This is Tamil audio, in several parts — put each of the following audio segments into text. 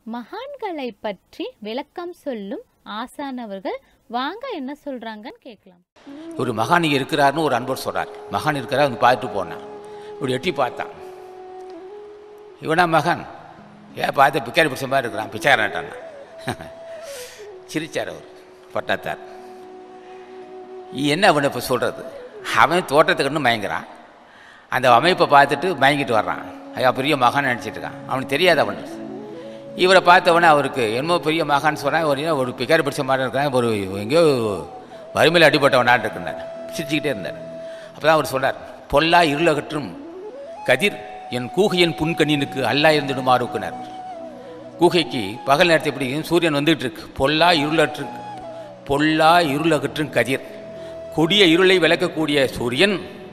மகான்களை பற்றி விளக்கம் சொல்லும் ஆசானவர்கள் வாங்க என்ன சொல்றாங்கன்னு கேட்கலாம். ஒரு மகான் இருக்கிறாருன்னு ஒரு அன்பர் சொல்றார். மகான் இருக்கிறார் வந்து பார்த்துட்டு போனான். இப்படி எட்டி பார்த்தான். இவனா மகான்? ஏன் பார்த்து பிக்காரி பிடிச்ச மாதிரி இருக்கிறான், பிச்சைக்காரன்ட்டான். சிரிச்சார் அவர் பட்டத்தார். என்ன அவனை இப்போ சொல்கிறது? அவன் தோட்டத்துக்குன்னு மயங்குறான். அந்த அமைப்பை பார்த்துட்டு மயங்கிட்டு வர்றான். ஐயா பெரிய மகான் நினச்சிட்டு இருக்கான். அவனுக்கு தெரியாது. அவன் இவரை பார்த்தவொடனே அவருக்கு என்னமோ பெரிய மகான்னு சொன்னான். ஒரு பிக்காரி பிடிச்ச மாதிரி இருக்கான், ஒரு எங்கேயோ வறுமையில் அடிபட்டவனான் இருக்குன்னார். சிரிச்சுக்கிட்டே இருந்தார். அப்போ தான் அவர் சொன்னார், பொல்லா இருளகற்றும் கதிர் என் கூகையின் புன்கண்ணினுக்கு அல்லா இருந்துடுமாறுக்குனார். கூகைக்கு பகல் நேரத்தை எப்படி சூரியன் வந்துகிட்டு இருக்கு. பொல்லா இருளகற்றும் கதிர், கொடிய இருளை விளக்கக்கூடிய சூரியன்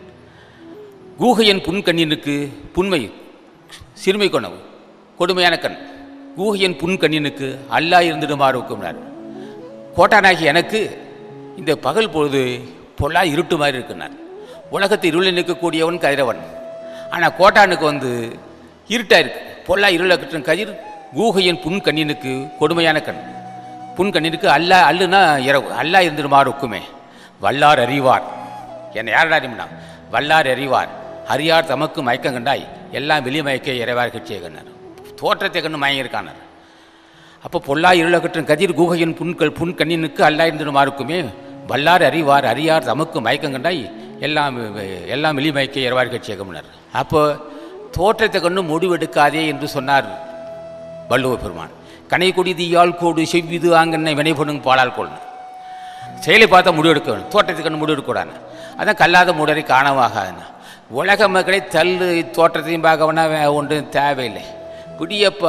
கூகையின் புன்கண்ணினுக்கு, புன்மை சிறுமை கொண்டவு கொடுமையான கண், கூகையின் புன்கண்ணினுக்கு அல்லா இருந்துடுமாறுக்குனார். கோட்டானாகி எனக்கு இந்த பகல் பொழுது பொல்லா இருட்டு மாதிரி இருக்குனார். உலகத்தை இருளை நிற்கக்கூடியவன் கதிரவன். ஆனால் கோட்டானுக்கு இருட்டாக இருக்கு. பொல்லா இருளகற்றும் கதிர் கூகையின் புன்கண்ணினுக்கு கொடுமையான கண், புன்கண்ணினுக்கு அல்லா, அல்லுனா இரவு, அல்லா இருந்துடுமாறு ஒக்குமே. வல்லார் அறிவார், என்னை யாரடா அறிமுனா? வல்லார் அறிவார், அறியார் தமக்கு மயக்கம் கண்டாய் எல்லாம் வெளி மயக்க இறைவார் கட்சியை கண்டார். தோற்றத்தை கண்டு மயங்கியிருக்கானார். அப்போ பொல்லா இருளகற்றும் கதிர் கூகையின் புன்கண்ணினுக்கு அல்லா இருந்துடுமாறு ஒக்குமே. வல்லார் அறிவார், அறியார் தமக்கு மயக்கம் கண்டாய் எல்லாம் வெளி மயக்க இறைவார் கட்சியை கண்டார். அப்போ தோற்றத்தை கண்டு முடிவெடுக்காதே என்று சொன்னார் வள்ளுவ பெருமான். கனை கொடி தீயால் கோடு செவ்விது ஆங்கன்னை வினைபடுங்க பாலால் கொள்ளணும். செயலை பார்த்தா முடிவெடுக்க வேணும், தோற்றத்துக்கு கண்டு முடிவெடுக்கூடாது. அதான் கல்லாத மூடரை காணவாகாதுன்னா. உலக மக்களை தள்ளு தோற்றத்தையும் பார்க்கவனா ஒன்றும் தேவையில்லை. பிடியப்பா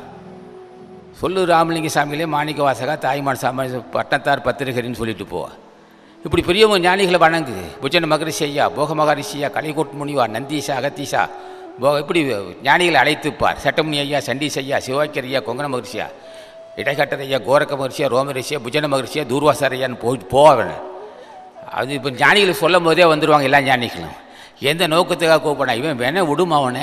சொல்லு ராமலிங்க சாமிகளே மாணிக்க வாசகா தாய்மான் சாமி பட்டத்தார் பத்திரிகரின்னு சொல்லிட்டு போவா. இப்படி பெரியவங்க ஞானிகளை வணங்கு. புஜன மகரிஷியா, போக மகரிஷியா, கலைகோட் முனிவா, நந்தீஷா, அகத்தீஷா, இப்படி ஞானிகளை அழைத்துப்பார். சட்டமுனி ஐயா, சண்டீஸ் ஐயா, சிவாக்கியர் ஐயா, கொங்கண மகரிஷியா, இடைக்காட்டர் ஐயா, கோரக்க மகரிஷியா, ரோமரிஷியா, புஜன மகரிஷியா, தூர்வாசார் ஐயான்னு போயிட்டு போவேன். அது இப்போ ஞானிகளை சொல்லும் போதே வந்துடுவாங்க எல்லா ஞானிகளும். எந்த நோக்கத்துக்காக கூப்பிடா? இவன் வேணா விடுமா அவனை?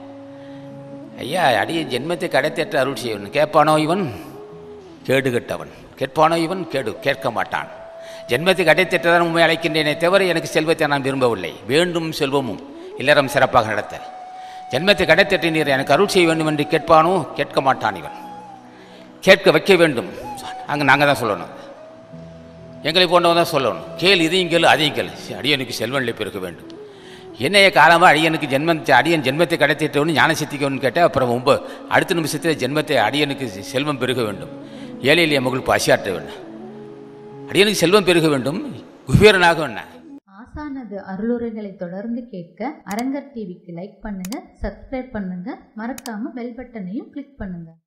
ஐயா அடிய ஜென்மத்தை கடைத்தேற்ற அருள் செய்வன். கேட்பானோ இவன் கேடு கட்டவன், கேட்பானோ இவன் கேட்க மாட்டான். ஜென்மத்தை கடைத்தேற்றதான் உண்மை அழைக்கின்றேனே தவிர எனக்கு செல்வத்தை நான் விரும்பவில்லை. வேண்டும் செல்வமும் இல்லறம் சிறப்பாக நடத்த. ஜென்மத்தை கடைத்தேற்ற நீர் எனக்கு அருள் செய்ய வேண்டும் என்று கேட்பானோ? கேட்க மாட்டான். இவன் கேட்க வைக்க வேண்டும். அங்கே நாங்கள் தான் சொல்லணும், எங்களை போன்றவன் தான் சொல்லணும். கேள், இதையும் கேள், அதையும் கேள். அடியனுக்கு செல்வநிலை பெருக்க வேண்டும். என்னைய காலமாக அடியன் ஜென்மத்தை கடைத்தேற்றவனு ஞான சித்திக்கணும்னு கேட்டால் அப்புறம் அடுத்த நிமிஷத்தில் ஜென்மத்தை அடியனுக்கு செல்வம் பெருக வேண்டும். ஏழை எளிய மகளுக்கு பசியாற்ற வேண்டும். அடியனுக்கு செல்வம் பெருக வேண்டும், குபேரனாக வேண்டும். ஆசானது அருளுரைகளை தொடர்ந்து கேட்க அரங்கர் டிவிக்கு லைக் பண்ணுங்க, சப்ஸ்கிரைப் பண்ணுங்க, மறக்காம பெல் பட்டனையும் கிளிக் பண்ணுங்க.